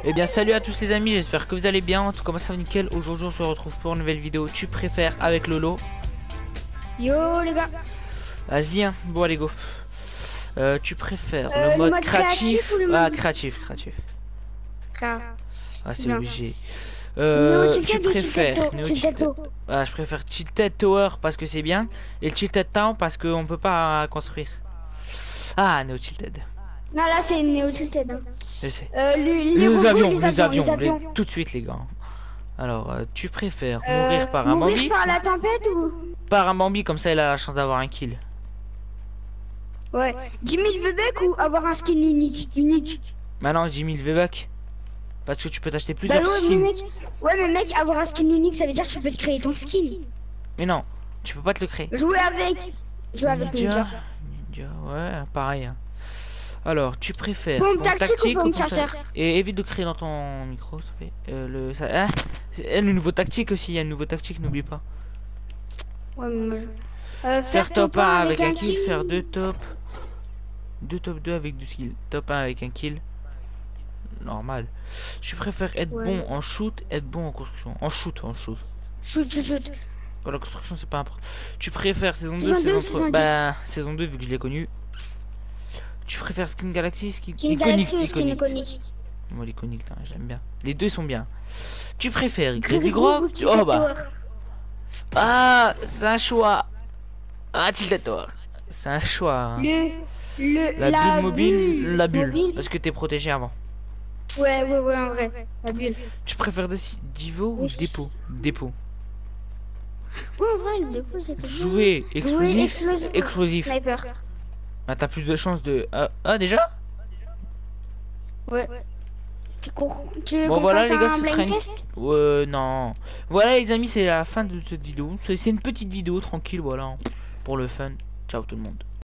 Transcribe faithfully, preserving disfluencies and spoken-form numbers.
Eh bien salut à tous les amis, j'espère que vous allez bien. En tout cas moi ça va nickel. Aujourd'hui on se retrouve pour une nouvelle vidéo. Tu préfères avec Lolo. Yo les gars. Vas-y hein, bon allez go. euh, Tu préfères Euh, le mode, mode créatif, créatif ou le mode... Ah créatif, créatif. Ah, Ah c'est bien. obligé. euh, Néo Tu préfères Tilted Tilted... Ah, je préfère Tilted Tower parce que c'est bien. Et le Tilted Town parce qu'on peut pas construire. Ah Néo Tilted. Non là c'est Néo Tilted. Hein. Je sais. Euh, les, les, Les, robots, avions, les, les avions, avions, les avions. les- tout de suite les gars. Alors euh, tu préfères Euh, mourir par un mourir Bambi par la tempête ou... Par un Bambi, comme ça il a la chance d'avoir un kill. Ouais. dix mille V-Bucks ou avoir un skin unique unique. Maintenant dix mille V-Bucks. Parce que tu peux t'acheter Bah plusieurs ouais, mais skins. mec, ouais mais mec, avoir un skin unique ça veut dire que tu peux te créer ton skin. Mais non, tu peux pas te le créer. Jouer avec. Jouer avec Ninja, Ninja. Ninja, ouais, pareil. hein. Alors, tu préfères Pompe pompe tactique ou pompe pompe chasseur? chasseur Et évite de crier dans ton micro, ça fait. Euh, le, ça, ah, c'est- le nouveau tactique aussi, il y a une nouveau tactique, n'oublie pas. Ouais, mais moi, je- euh, Faire top un avec un kill, faire deux top. deux top deux avec deux kills. Top un avec un kill. Normal. Je préfère être Ouais. bon en shoot, être bon en construction. En shoot, en shoot. Shoot, shoot, shoot. Pour la construction, c'est pas important. Tu préfères saison deux, Saison saison deux, trois saison dix. Bah, saison deux, vu que je l'ai connu. Tu préfères Skin Galaxy, Skin Skin iconique, Galaxy ou skin iconique. iconique? Moi, l'iconique, là, j'aime bien. Les deux sont bien. Tu préfères Crazy Crazy Grove Grove ou Tilted Oh bah. Tower? Ah, c'est un choix. Ah, Tilted Tower. C'est un choix. hein. Le, le, La, bulle mobile, bulle la bulle. mobile. Parce que t'es protégé avant. Ouais, ouais, ouais, en vrai. La bulle. Tu préfères de Divo ou Oui. Dépôt Dépôt. Ouais, en vrai, le dépôt c'était bien. Jouer explosif, explosif. explosif. Sniper. Bah, t'as plus de chances de. Ah, ah, déjà Ouais. Tu cours. Tu Bon voilà compares les ça gars, à un ce sera blind une... test? Euh, non. Voilà les amis, c'est la fin de cette vidéo. C'est c'est une petite vidéo tranquille, voilà. Pour le fun. Ciao tout le monde.